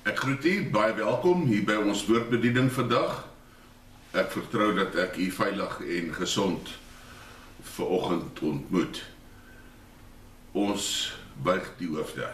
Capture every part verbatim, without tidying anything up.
Ek groet u, baie welkom hier by ons woordbediening vandag. Ek vertrou dat ek u veilig en gesond vanoggend ontmoet. Ons buig die hoofde.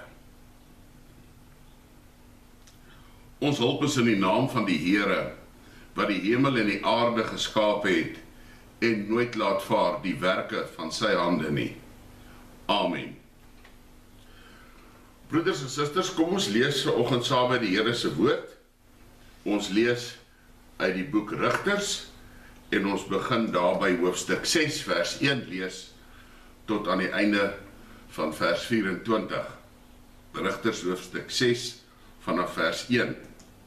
Ons hulp is in die naam van die Here, wat die hemel en die aarde geskaap het en nooit laat vaar die werke van sy hande nie. Amen. Broeders en susters, kom ons lees vanoggend saam met die Here se woord. Ons lees uit die boek Rigters en ons begin daar by hoofstuk ses vers een lees tot aan die einde van vers vyf-en-twintig. Rigters hoofstuk ses vanaf vers een.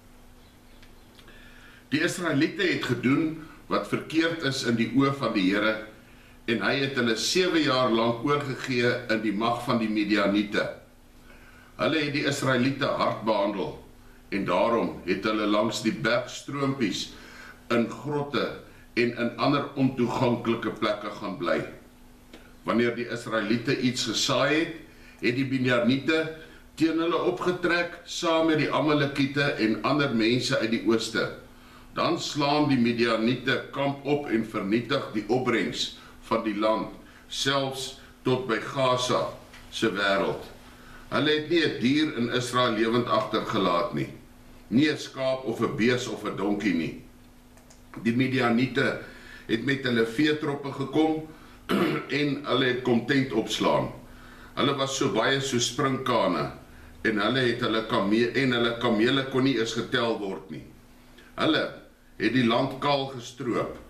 Die Israeliete het gedoen wat verkeerd is in die oë van die Here en hy het hulle sewe jaar lank oorgegee in die mag van die Midianiete. Hulle het die Israeliete hard behandel en daarom het hulle langs die bergstroompies in grotte en in ander ontoeganklike plekke gaan bly. Wanneer die Israeliete iets gesaai het, het die Midianiete teen hulle opgetrek saam met die Amalekiete en ander mense uit die ooste. Dan slaan die Midianiete kamp op en vernietig die opbrengs van die land, selfs tot by Gaza se wêreld. Hulle het nie 'n dier in Israel lewend agtergelaat nie, nie 'n skaap of 'n bees of 'n donkie nie. Die Midianiete het met hulle veetroppe gekom en hulle het kom tent opslaan. Hulle was so baie so springkane en hulle het hulle kamele en hulle kamele kon nie eens getel word nie. Hulle het die land kaal gestroop.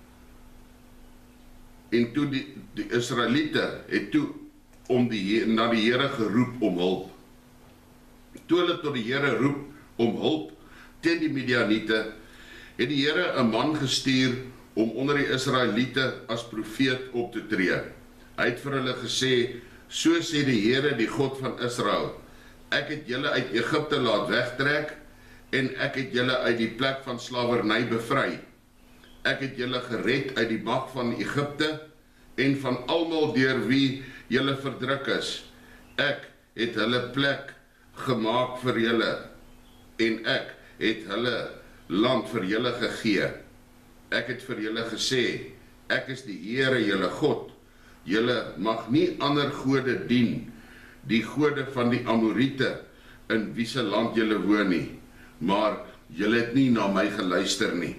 En toe die, die Israeliete het toe om die, na die Here geroep om hulp. Toe hulle tot die Here roep om hulp teen die Midianiete, het die Here 'n man gestuur om onder die Israeliete as profeet op te tree. Hy het vir hulle gesê, so sê die Here, die God van Israel, ek het julle uit Egipte laat wegtrek en ek het julle uit die plek van slawerny bevry. Ek het julle gered uit die mag van Egipte en van almal deur wie julle verdruk is. Ek het hulle plek gemaak vir julle en ek het hulle land vir julle gegee. Ek het vir julle gesê, ek is die Here julle God. Julle mag nie ander gode dien, die gode van die Amoriete in wie se land julle woon nie, maar julle het nie na my geluister nie.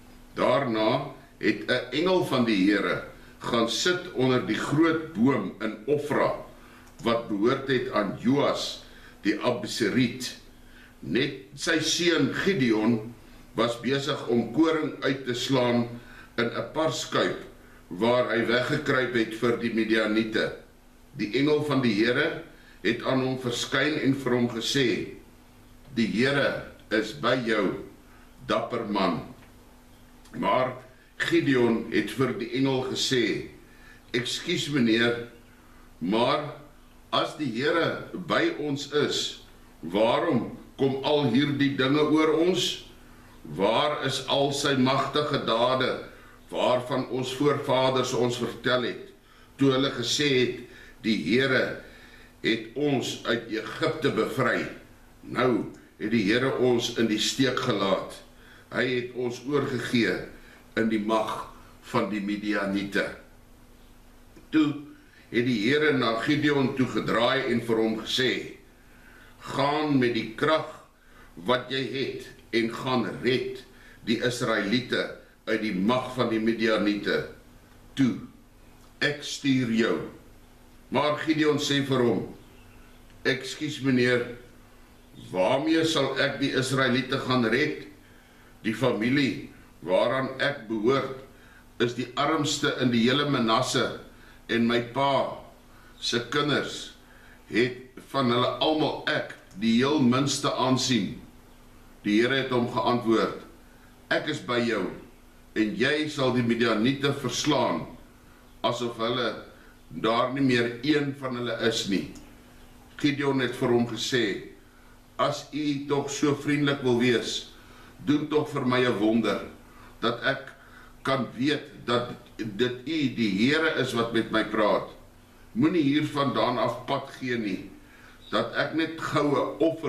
Daarna het 'n engel van die Here gaan sit onder die groot boom in Ofra, wat behoort het aan Joas, die Abiseriet. Net sy seun Gideon was besig om koring uit te slaan in 'n parskuip, waar hy weggekruip het vir die Midianiete. Die engel van die Here het aan hom verskyn en vir hom gesê, die Here is by jou, dapper man. Maar Gideon het vir die engel gesê, ekskuus meneer, maar as die Here by ons is, waarom kom al hierdie dinge oor ons? Waar is al sy magtige dade, waarvan ons voorvaders ons vertel het, toe hulle gesê het, die Here het ons uit Egipte bevry. Nou het die Here ons in die steek gelaat. Hy het ons oorgegee in die mag van die Midianiete. Toe het die Here na Gideon toe gedraai en vir hom gesê, gaan met die krag wat jy het en gaan red die Israeliete uit die mag van die Midianiete. Toe, ek stuur jou. Maar Gideon sê vir hom, ekskuus meneer, waarmee sal ek die Israeliete gaan red? Die familie waaraan ek behoort, is die armste in die hele Manasse, en my pa se kinders het van hulle almal ek die heel minste aansien. Die Here het hom geantwoord, ek is by jou, en jy sal die Midianiete verslaan, asof hulle daar nie meer een van hulle is nie. Gideon het vir hom gesê, as u tog so vriendelik wil wees, doen tog vir my 'n wonder, dat ek kan weet dat dit u die Here is wat met my praat. Moenie hier vandaan af pad gee nie, dat ek net goue offer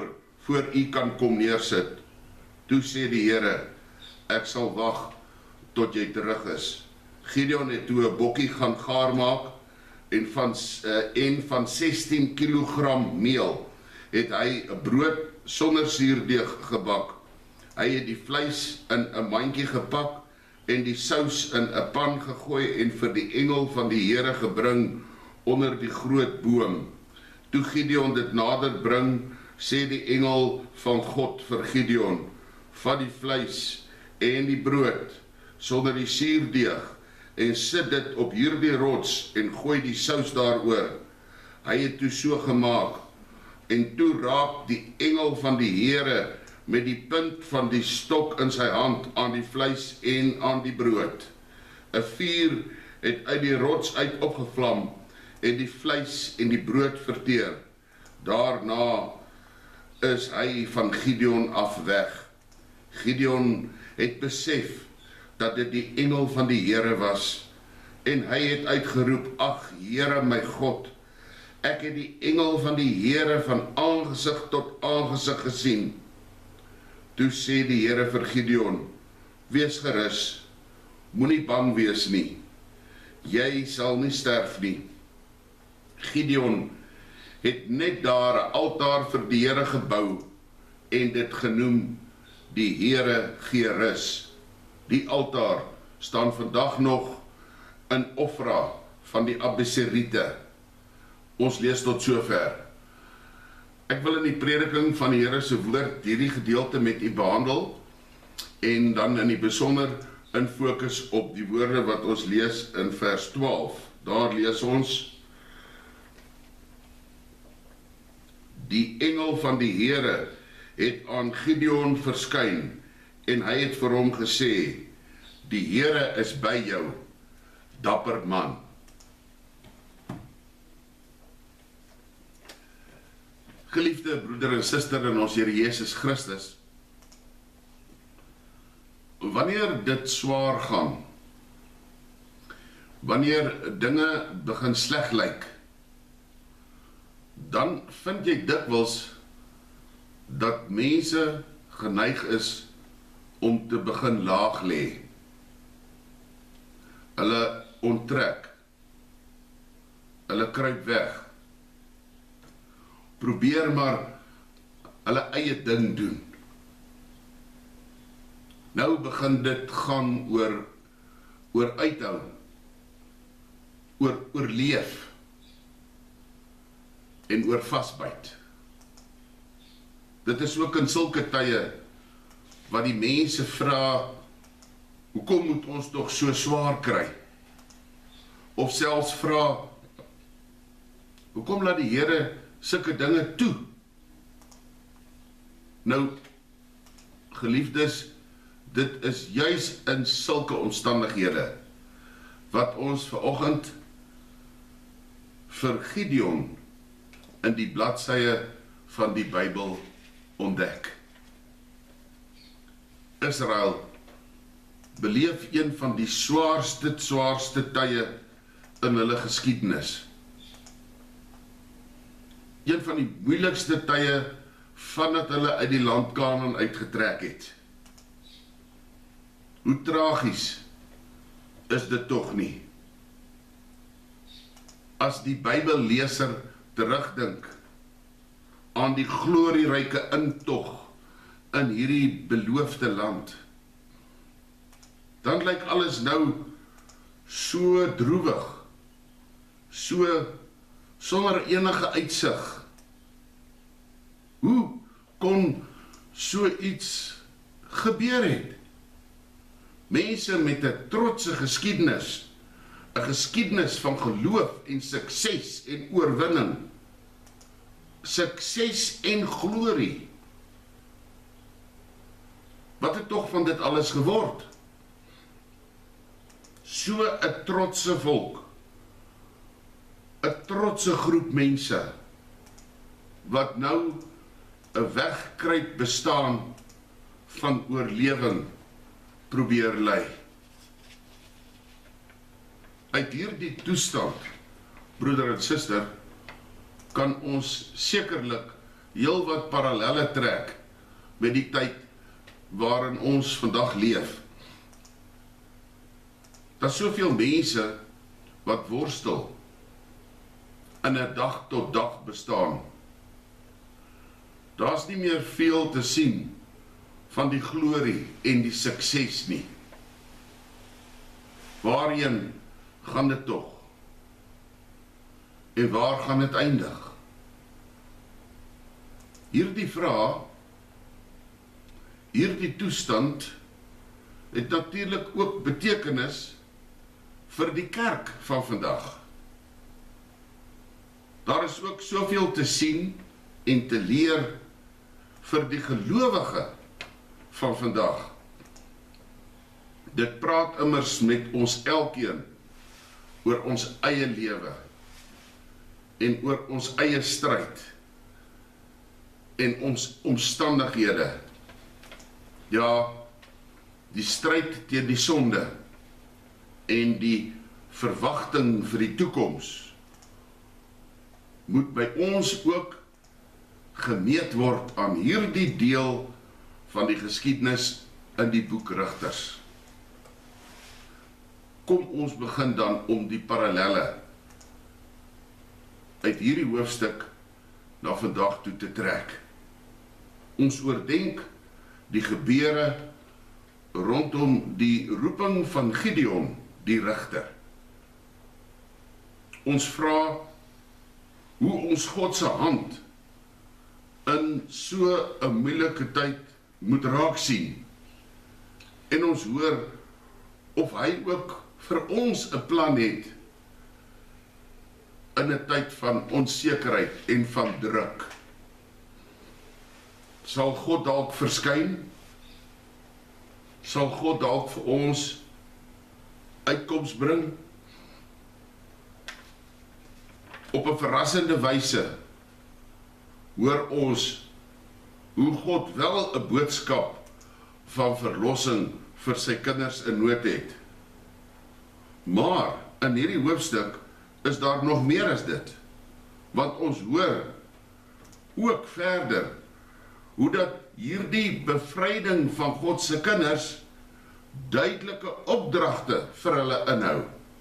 voor u kan kom neersit. Toe sê die Here, ek sal wag tot jy terug is. Gideon het toe 'n bokkie gaan gaar maak en van, uh, en van sestien kilogram meel het hy 'n brood sonder suurdeeg gebak. Hy het die vleis in 'n mandjie gepak en die sous in 'n pan gegooi en vir die engel van die Here gebring onder die groot boom. Toe Gideon dit nader bring, sê die engel van God vir Gideon, vat die vleis en die brood sonder die suurdeeg en sit dit op hierdie rots en gooi die sous daaroor. Hy het toe so gemaak en toe raak die engel van die Here met die punt van die stok in sy hand aan die vleis en aan die brood. 'n Vuur het uit die rots uit opgevlam en die vleis en die brood verteer. Daarna is hy van Gideon af weg. Gideon het besef dat dit die engel van die Here was en hy het uitgeroep, ag Here my God, ek het die engel van die Here van aangesig tot aangesig gesien. Toe sê die Here vir Gideon, wees gerus, moenie bang wees nie, jy sal nie sterf nie. Gideon het net daar 'n altaar vir die Here gebou en dit genoem, die Here gee rus. Die altaar staan vandag nog in Ofra van die Abeseriete. Ons lees tot sover. Ek wil in die prediking van die Here se woord hierdie gedeelte met u behandel en dan in die besonder in fokus op die woorde wat ons lees in vers twaalf. Daar lees ons, die engel van die Here het aan Gideon verskyn en hy het vir hom gesê, die Here is by jou, dapper man. Geliefde broeder en suster in ons Here Jesus Christus, wanneer dit swaar gaan, wanneer dinge begin sleg lyk, dan vind jy dikwels dat mense geneig is om te begin laag lê. Hulle onttrek, hulle kruip weg, probeer maar hulle eie ding doen. Nou begin dit gaan oor, oor uithou, oor oorleef en oor vasbyt. Dit is ook in sulke tye wat die mense vra, hoekom moet ons toch so swaar kry? Of selfs vra, hoekom laat die Here sulke dinge toe? Nou, geliefdes, dit is juis in sulke omstandighede wat ons vanoggend vir Gideon in die bladsye van die Bybel ontdek. Israel beleef een van die swaarste, swaarste tye in hulle geskiedenis. Een van die moeilikste tye vandat hulle uit die land Kanaan uitgetrek het. Hoe tragies is dit tog nie? As die Bybelleser terugdink aan die glorieryke intog in hierdie beloofde land, dan lyk alles nou so droewig, so sonder enige uitsig. Hoe kon so iets gebeur het? Mense met 'n trotse geskiedenis, 'n geskiedenis van geloof en sukses en oorwinning, sukses en glorie. Wat het tog van dit alles geword? So 'n trotse volk, 'n trotse groep mense, wat nou 'n wegkruip bestaan van oorlewing probeer lei. Uit hierdie toestand, broeder en suster, kan ons sekerlik heel wat parallelle trek met die tyd waarin ons vandag leef. Daar is soveel mense wat worstel in 'n dag tot dag bestaan. Daar is nie meer veel te sien van die glorie en die sukses nie. Waarheen gaan dit tog? En waar gaan dit eindig? Hierdie vraag, hierdie toestand, het natuurlik ook betekenis vir die kerk van vandag. Daar is ook soveel te sien en te leer vir die gelowige van vandag. Dit praat immers met ons elkeen oor ons eie lewe en oor ons eie stryd en ons omstandighede. Ja, die stryd teen die sonde en die verwagting vir die toekoms moet by ons ook gemeet word aan hierdie deel van die geskiedenis in die boek Rigters. Kom ons begin dan om die parallelle uit hierdie hoofstuk na vandag toe te trek. Ons oordenk die gebeure rondom die roeping van Gideon, die rigter. Ons vra hoe ons God se hand in so 'n moeilike tyd moet raak sien. En ons hoor of hy ook vir ons 'n plan het in 'n tyd van onsekerheid en van druk. Sal God dalk verskyn? Sal God dalk vir ons uitkoms bring? Op 'n verrassende wyse hoor ons hoe God wel 'n boodskap van verlossing vir sy kinders in nood het. Maar in hierdie hoofstuk is daar nog meer as dit, want ons hoor ook verder hoe dat hierdie bevryding van God se kinders duidelike opdragte vir hulle inhou.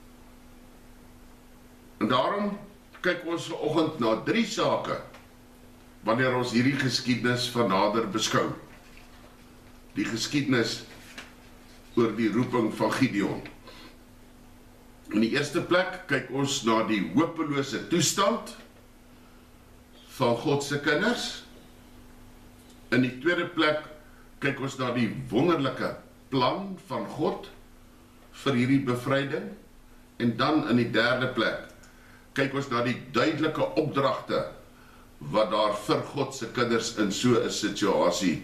En daarom kyk ons vanoggend na drie sake wanneer ons hierdie geskiedenis van nader beskou. Die geskiedenis oor die roeping van Gideon. In die eerste plek kyk ons na die hopelose toestand van God se kinders. In die tweede plek kyk ons na die wonderlike plan van God vir hierdie bevryding. En dan in die derde plek kyk ons na die duidelike opdragte wat daar vir God se kinders in so 'n situasie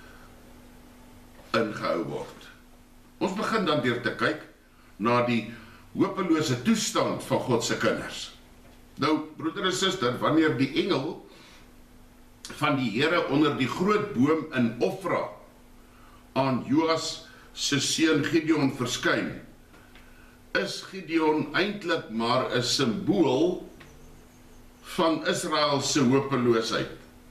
ingehou word. Ons begin dan deur te kyk na die hopelose toestand van God se kinders. Nou, broeder en suster, wanneer die engel van die Here onder die groot boom in Ofra aan Joas se seun Gideon verskyn, is Gideon eintlik maar 'n simbool van Israel se hopeloosheid.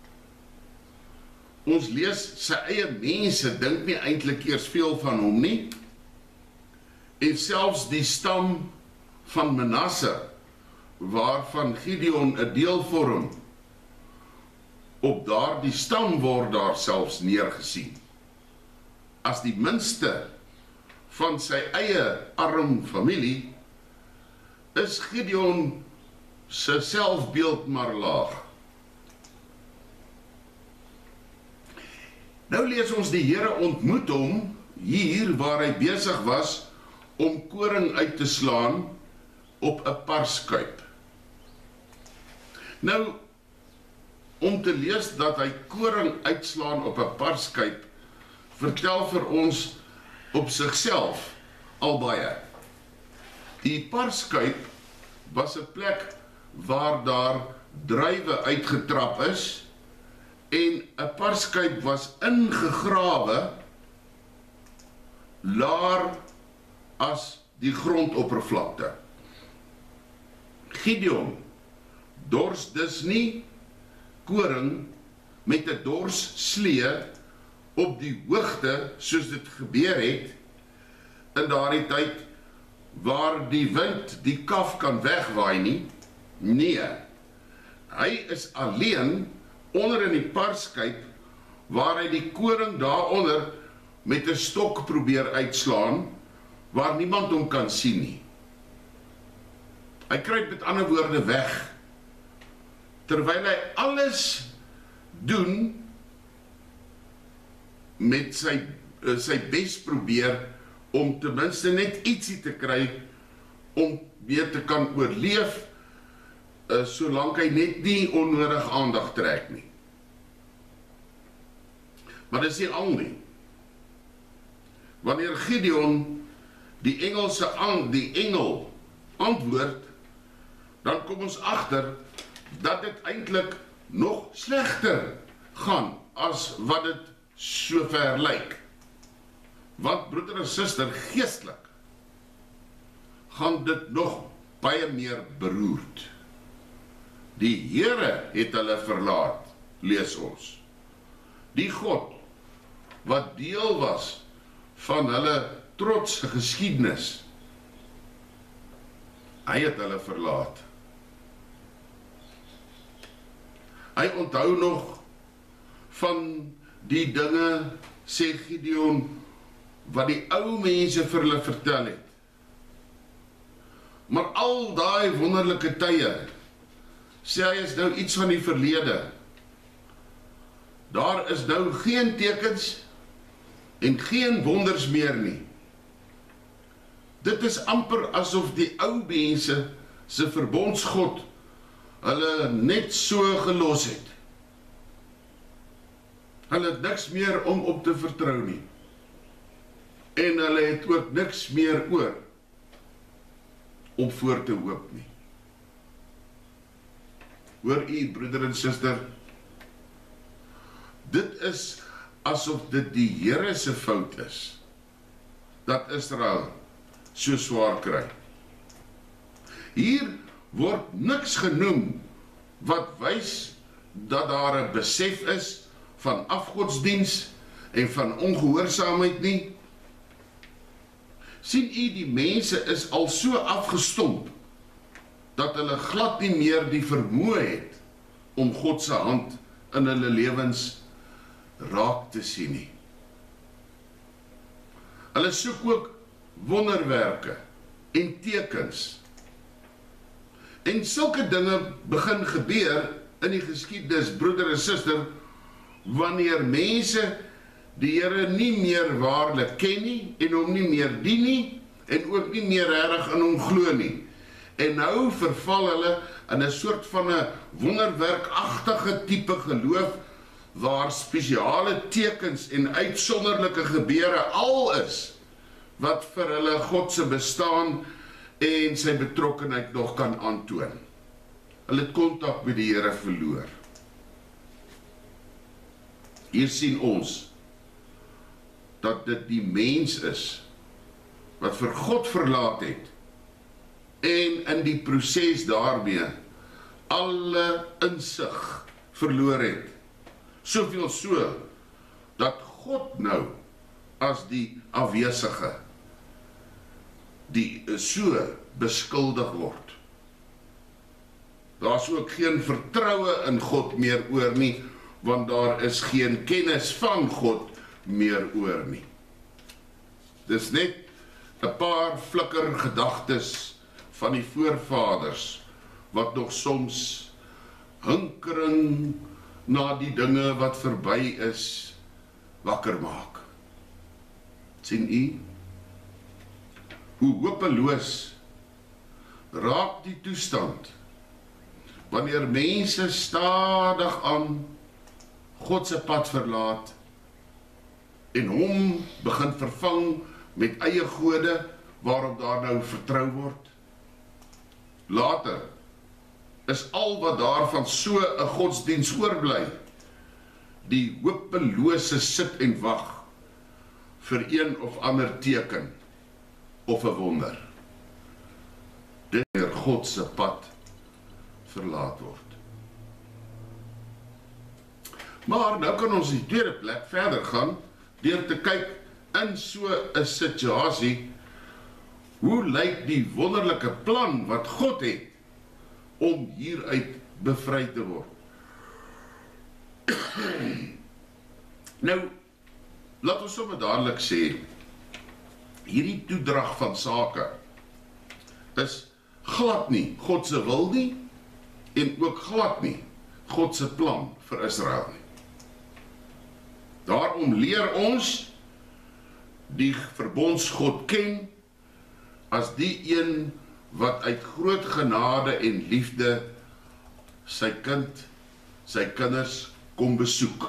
Ons lees sy eie mense dink nie eintlik eers veel van hom nie. En selfs die stam van Manasse, waarvan Gideon 'n deel vorm, op daardie stam word daar selfs neergesien as die minste van sy eie arm familie, is Gideon sy selfbeeld maar laag. Nou lees ons die Here ontmoet hom hier waar hy besig was om koring uit te slaan op 'n parskuip. Nou, om te lees dat hy koring uitslaan op 'n parskuip, vertel vir ons op sigself al baie. Die parskuip was 'n plek waar daar druiwe uitgetrap is en 'n parskuip was ingegrawe laer as die grondoppervlakte. Gideon dors dus nie koring met 'n dorsslee op die hoogte soos dit gebeur het in daardie tyd waar die wind die kaf kan wegwaai nie. Nee, hy is alleen onder in die parskyp waar hy die koring daaronder met 'n stok probeer uitslaan waar niemand hom kan sien nie. Hy kruip met ander woorde weg terwyl hy alles doen met sy sy bes probeer om ten minste net ietsie te kry om weer te kan oorleef uh, solank hy net nie onnodig aandag trek nie. Maar dis nie al nie. Wanneer Gideon die Engelse aan die engel antwoord, dan kom ons agter dat dit eintlik nog slegter gaan as wat dit sover lyk. Want broeder en suster, geestelik gaan dit nog baie meer beroerd. Die Here het hulle verlaat, lees ons. Die God wat deel was van hulle trotse geskiedenis, hy het hulle verlaat. Hy onthou nog van die dinge, sê Gideon, wat die ou mense vir hulle vertel het. Maar al daai wonderlike tye, sê hy, is nou iets van die verlede. Daar is nou geen tekens en geen wonders meer nie. Dit is amper asof die ou mense se verbondsgod hulle net so gelos het. Hulle het niks meer om op te vertrou nie. En hulle het ook niks meer oor om voor te hoop nie. Hoor u, broeder en suster, dit is asof dit die Here se fout is, dat Israel so swaar kry. Hier word niks genoem wat wys dat daar 'n besef is van afgodsdiens en van ongehoorsaamheid nie. Sien u, die mense is al so afgestomp dat hulle glad nie meer die vermoë het om God se hand in hulle lewens raak te sien nie. Hulle soek ook wonderwerke en tekens. En sulke dinge begin gebeur in die geskiedenis, broeder en suster, wanneer mense die Here nie meer waarlik ken nie en hom nie meer dien nie en ook nie meer regtig in hom glo nie. En nou verval hulle in 'n soort van 'n wonderwerkagtige tipe geloof waar spesiale tekens en uitsonderlike gebeure al is wat vir hulle God se bestaan en sy betrokkenheid nog kan aantoon. Hulle het kontak met die Here verloor. Hier sien ons dat dit die mens is wat vir God verlaat het en in die proses daarmee alle insig verloor het. Soveel so dat God nou as die afwesige die so beskuldig word. Daar is ook geen vertroue in God meer oor nie, want daar is geen kennis van God meer oor nie. Dis net 'n paar flikker gedagtes van die voorvaders wat nog soms hinkering na die dinge wat verby is wakker maak. Sien u hoe hopeloos raak die toestand wanneer mense stadig aan God se pad verlaat en hom begin vervang met eie gode waarop daar nou vertrou word. Later is al wat daarvan so 'n godsdiens oorbly, die hopelose sit en wag vir een of ander teken of 'n wonder. Dit wanneer God se pad verlaat word. Maar nou kan ons die tweede plek verder gaan, deur te kyk in so 'n situasie, hoe lyk die wonderlike plan wat God het, om hieruit bevry te word. Nou, laat ons sommer dadelik sê, hierdie toedrag van sake is glad nie God se wil nie, en ook glad nie God se plan vir Israel nie. Daarom leer ons die verbondsgod ken as die een wat uit groot genade en liefde sy kind, sy kinders kom besoek.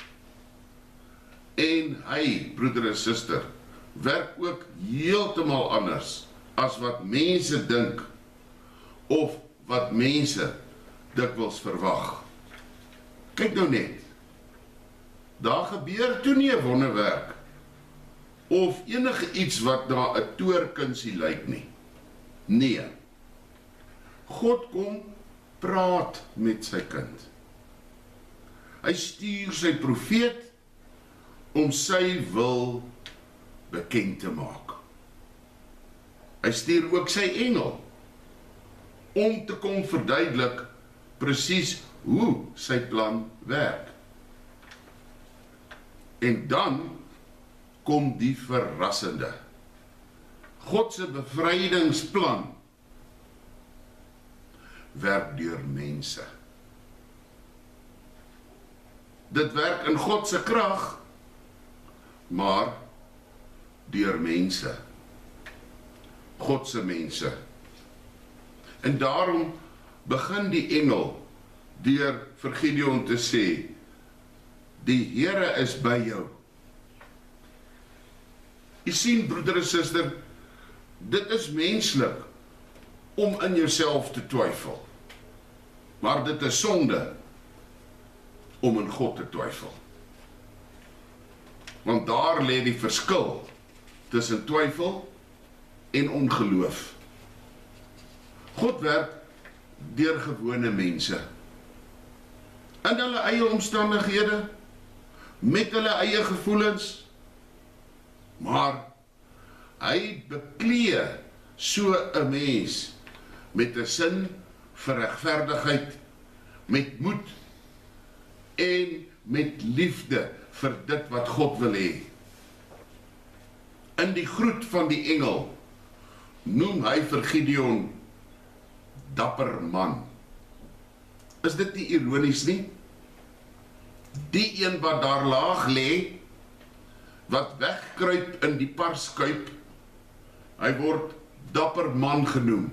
En hy, broeder en suster, werk ook heeltemal anders as wat mense dink of wat mense dikwels verwag. Kyk nou net, daar gebeur toe nie 'n wonderwerk of enige iets wat na 'n toorkunsie lyk nie. Nee, God kom praat met sy kind. Hy stuur sy profeet om sy wil bekend te maak. Hy stuur ook sy engel om te kom verduidelik presies hoe sy plan werk. En dan kom die verrassende. God se bevrydingsplan werk deur mense. Dit werk in God se krag, maar deur mense. God se mense. En daarom begin die engel deur vir Gideon te sê, die Here is by jou. Jy sien, broeder en suster, dit is menslik om in jouself te twyfel. Maar dit is sonde om in God te twyfel. Want daar lê die verskil tussen twyfel en ongeloof. God werk deur gewone mense, in hulle eie omstandighede, met hulle eie gevoelens, maar hy beklee so 'n mens met 'n sin vir regverdigheid, met moed en met liefde vir dit wat God wil hê. In die groet van die engel noem hy vir Gideon dapper man. Is dit nie ironies nie? Die een wat daar laag lê, wat wegkruip in die parskuip, hy word dapper man genoem.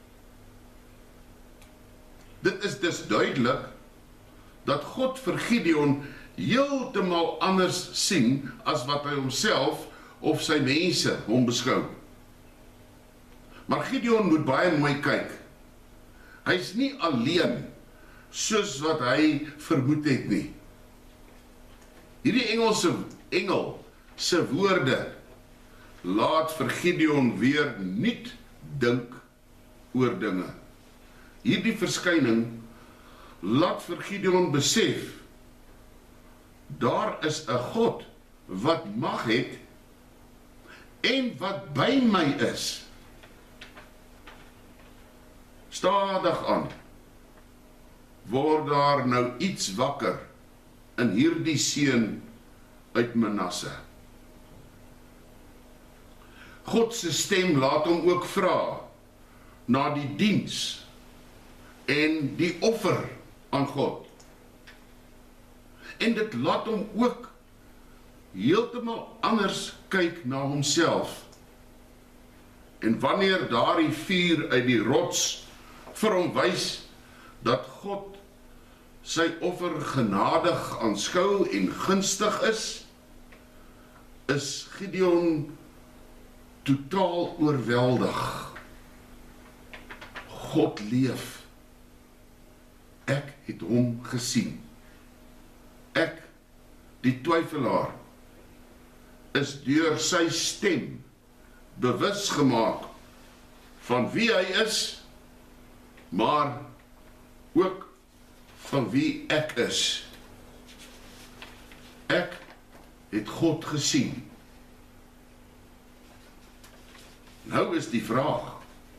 Dit is dus duidelik dat God vir Gideon heeltemal anders sien as wat hy homself of sy mense hom beskou. Maar Gideon moet baie mooi kyk. Hy is nie alleen soos wat hy vermoed het nie. Hierdie Engelse engel se woorde laat vir Gideon weer nuut dink oor dinge. Hierdie verskyning laat vir Gideon besef, daar is 'n God wat mag het en wat by my is. Stadig aan word daar nou iets wakker in hierdie seun uit Manasse. God se stem laat hom ook vra na die diens en die offer aan God. En dit laat hom ook heeltemal anders kyk na homself. En wanneer daardie vuur uit die rots vir hom wys dat God sy offer genadig aanskou en gunstig is, is Gideon totaal oorweldig. God leef. Ek het hom gesien. Ek, die twyfelaar, is deur sy stem bewus gemaak van wie hy is, maar ook van wie ek is. het God gesien. Nou is die vraag,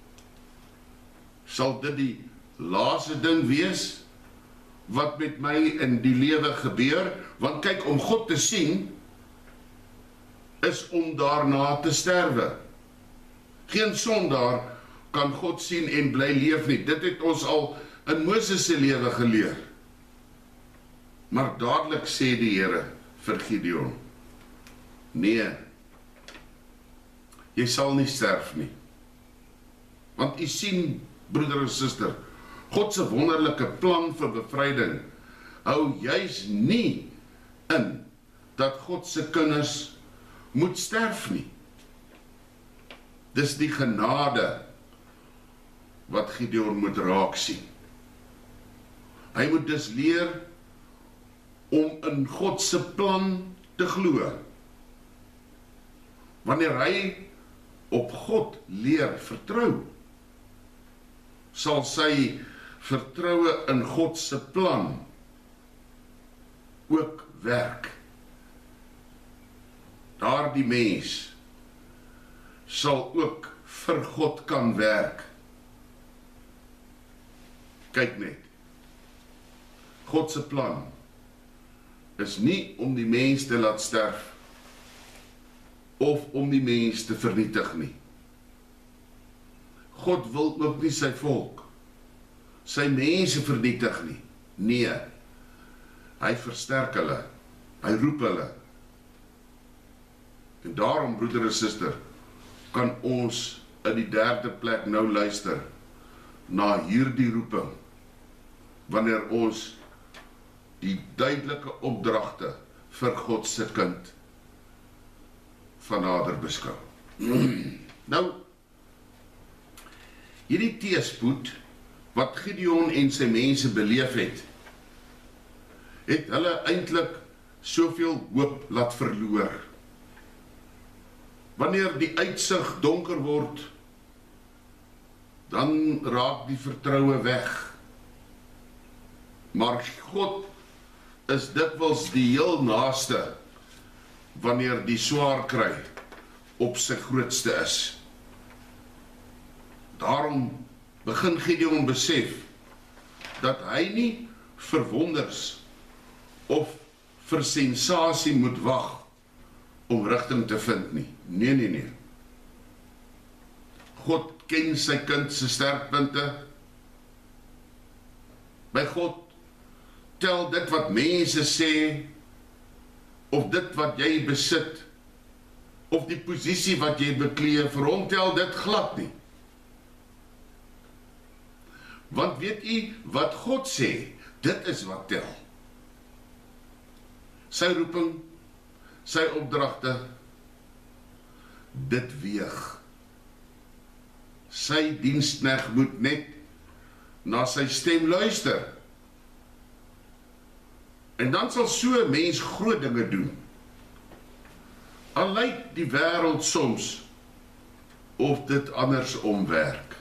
sal dit die laaste ding wees wat met my in die lewe gebeur? Want kyk, om God te sien is om daarna te sterwe. Geen sondaar kan God sien en bly leef nie. Dit het ons al in Moses se lewe geleer. Maar dadelik sê die Here vir Gideon, nee, jy sal nie sterf nie. Want u sien, broeder en suster, God se wonderlike plan vir bevryding hou juis nie in dat God se kinders moet sterf nie. Dis die genade wat Gideon moet raak sien. Hy moet dus leer om in God se plan te glo. Wanneer hy op God leer vertrou, sal sy vertroue in God se plan ook werk. Daardie mens sal ook vir God kan werk. Kyk net, God se plan is nie om die mens te laat sterf of om die mens te vernietig nie. God wil ook nie sy volk, sy mense vernietig nie. Nee, hy versterk hulle, hy roep hulle. En daarom, broeder en suster, kan ons in die derde plek nou luister na hierdie roeping, wanneer ons die duidelike opdragte vir God se kind van nader beskou. Nou, hierdie teëspoed wat Gideon en sy mense beleef het, het hulle eintlik soveel hoop laat verloor. Wanneer die uitsig donker word, dan raak die vertroue weg. Maar God is dikwels die heel naaste wanneer die swaar kry op sy grootste is. Daarom begin Gideon besef dat hy nie vir wonders of vir sensasie moet wag om rigting te vind nie. Nee, nee, nee. God ken sy kind se sterkpunte. By God tel dit wat mense sê, of dit wat jy besit, of die posisie wat jy beklee, vir hom tel dit glad nie. Want weet jy wat God sê, dit is wat tel. Sy roeping, sy opdragte, dit weeg. Sy diensknegt moet net na sy stem luister. En dan sal so 'n mens groot dinge doen. Al lyk die wêreld soms of dit andersom werk.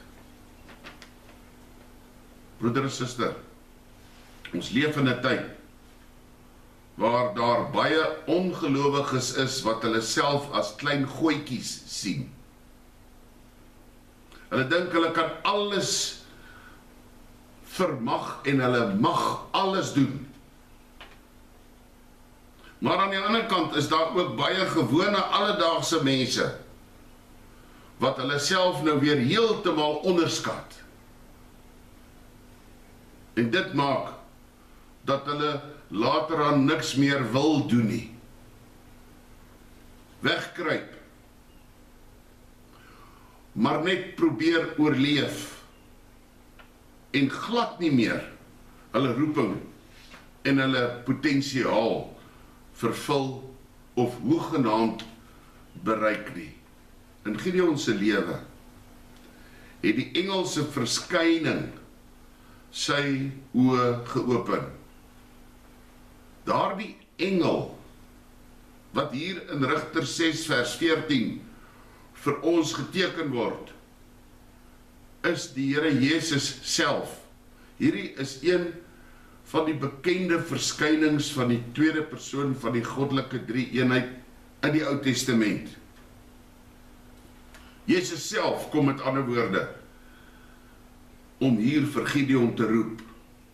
Broeder en suster, ons leef in 'n tyd waar daar baie ongelowiges is wat hulle self as klein gooitjies sien. Hulle dink hulle kan alles vermag en hulle mag alles doen. Maar aan die ander kant is daar ook baie gewone alledaagse mense wat hulle self nou weer heeltemal onderskat. En dit maak dat hulle later aan niks meer wil doen nie. Wegkruip. Maar net probeer oorleef. En glad nie meer hulle roeping en hulle potensiaal vervul of hoegenaamd bereik nie. In Gideon se lewe het die engelse verskyning sy oë geopen. Daardie engel wat hier in Rigter ses vers veertien vir ons geteken word, is die Here Jesus self. Hierdie is een van die bekende verskynings van die tweede persoon van die goddelike drie-eenheid in die Ou Testament. Jezus self kom met ander woorde om hier vir Gideon te roep.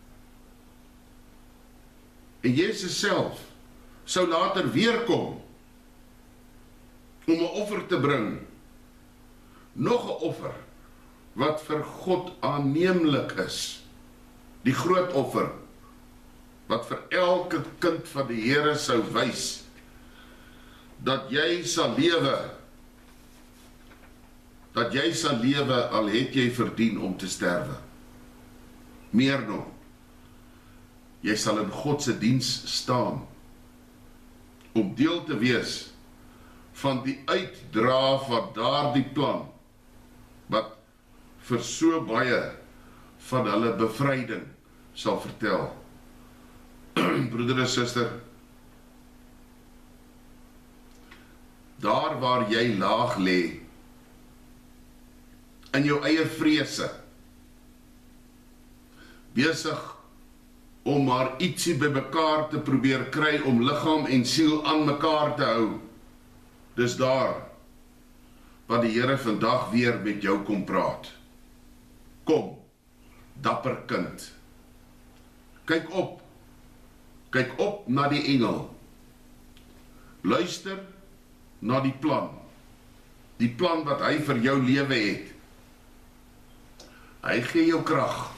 En Jezus self sou later weer kom om 'n offer te bring, nog 'n offer wat vir God aanneemlik is, die groot offer wat vir elke kind van die Here sou wys dat jy sal lewe, dat jy sal lewe al het jy verdien om te sterwe. Meer nog, jy sal in God se diens staan om deel te wees van die uitdra van daardie plan wat vir so baie van hulle bevryding sal vertel. Broeder en suster, daar waar jy laag lê, in jou eie vrese, besig om maar ietsie by mekaar te probeer kry om liggaam en siel aan mekaar te hou, dis daar wat die Here vandag weer met jou kom praat. Kom, dapper kind, kyk op, kyk op na die engel, luister na die plan, die plan wat hy vir jou lewe het. Hy gee jou krag.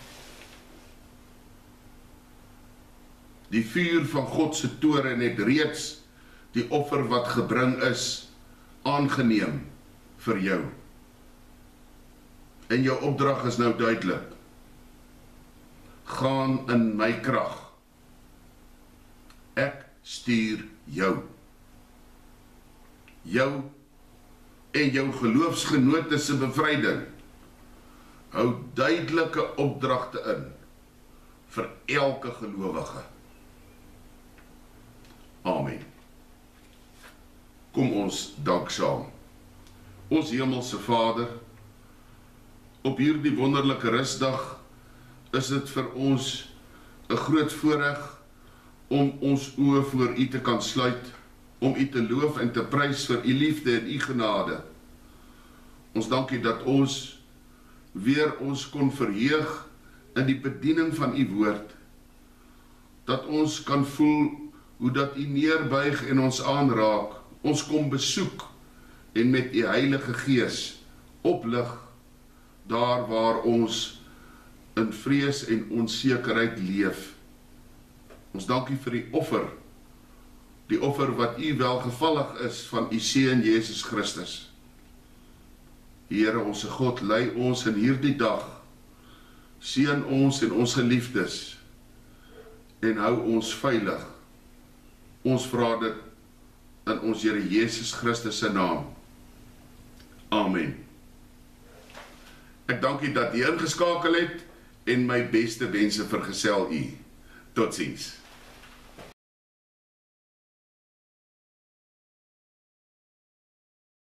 Die vuur van God se toren het reeds die offer wat gebring is, aangeneem vir jou. En jou opdrag is nou duidelik. Gaan in my krag. Ek stuur jou. Jou en jou geloofsgenote se bevryding hou duidelike opdragte in vir elke gelowige. Amen. Kom ons dank saam. Ons hemelse Vader, op hierdie wonderlike rusdag is dit vir ons 'n groot voorreg om ons oë voor U te kan sluit, om U te loof en te prys vir U liefde en U genade. Ons dank U dat ons weer ons kon verheug in die bediening van U woord, dat ons kan voel hoe dat U neerbuig en ons aanraak, ons kom besoek en met U Heilige Gees oplig daar waar ons in vrees en onsekerheid leef. Ons dank U vir die offer, die offer wat U welgevallig is van U Seun Jesus Christus. Here, ons God, lei ons in hierdie dag, seën ons en ons geliefdes, en hou ons veilig. Ons vra dit in ons Here Jesus Christus se naam. Amen. Ek dank U dat U ingeskakel het en my beste wense vergesel U. Totsiens.